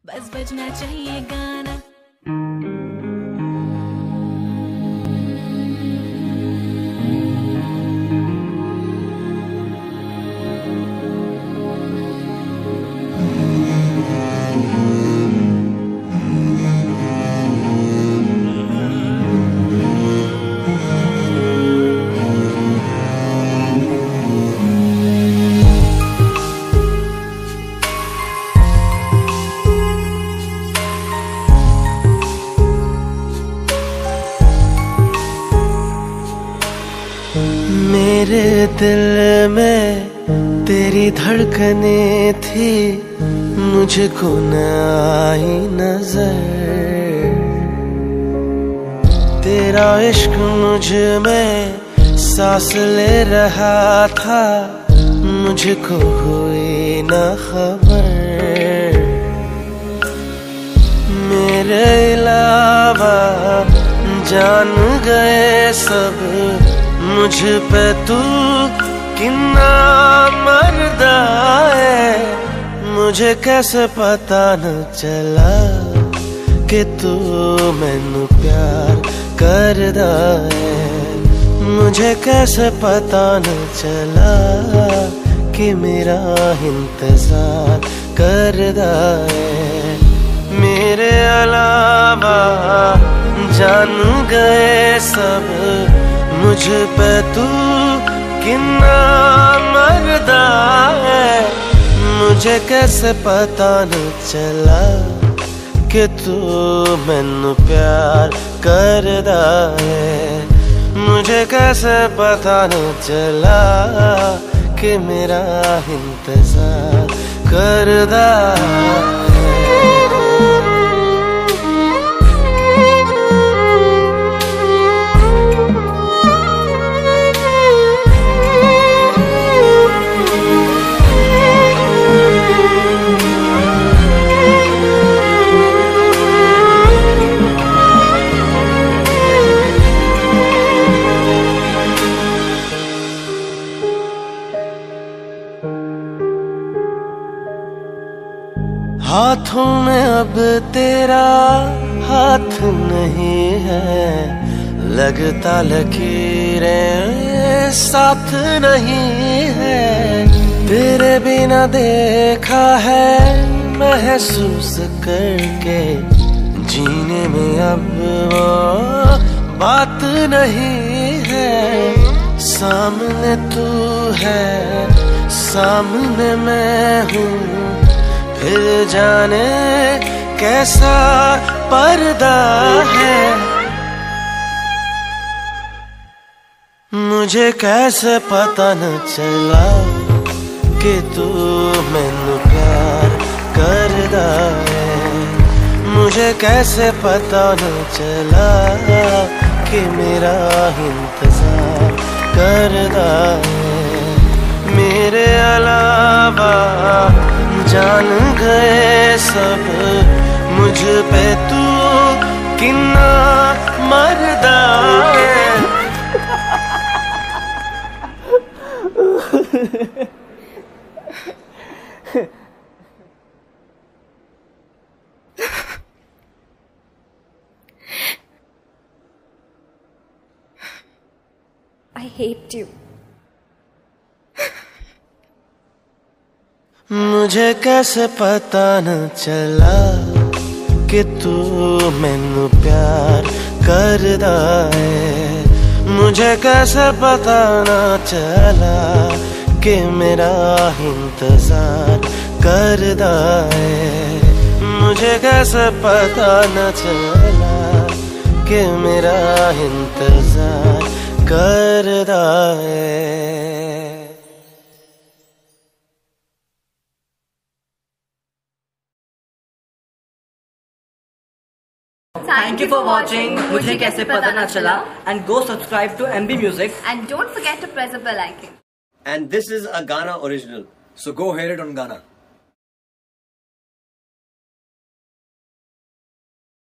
बस बजना चाहिए गाना। मेरे दिल में तेरी धड़कने थी, मुझको न आई नजर। तेरा इश्क मुझ में सांस ले रहा था, मुझको हुई न खबर। मेरे अलावा जान गए सब, मुझ पे तू कितना मर्दा है। मुझे कैसे पता न चला कि तू मैनू प्यार करदा है। मुझे कैसे पता न चला कि मेरा इंतजार करदा है। मेरे अलावा जान गए सब, मुझ पे तू कितना मर्दा है। मुझे कैसे पता न चला कि तू मैनू प्यार करदा है। मुझे कैसे पता न चला कि मेरा इंतजार करदा है। हाथों में अब तेरा हाथ नहीं है, लगता लकीरें साथ नहीं है। तेरे बिना देखा है महसूस करके, जीने में अब वो बात नहीं है। सामने तू है, सामने मैं हूँ, फिर जाने कैसा पर्दा है। मुझे कैसे पता न चला कि तू मैनू प्यार करदा है। मुझे कैसे पता न चला कि मेरा इंतजार करदा है। मेरे अलावा जान गए सब, मुझ पे तू कितना मर्दा है। I hate you. मुझे कैसे पता न चला कि तू मैनू प्यार करदा है। मुझे कैसे पता न चला कि मेरा इंतजार करदा है। मुझे कैसे पता न चला कि मेरा इंतजार करदा है। Thank you for watching मुझे कैसे पता ना चला, and go subscribe to MB Music And don't forget to press the bell icon. And this is a Ghana original, so go hear it on Ghana.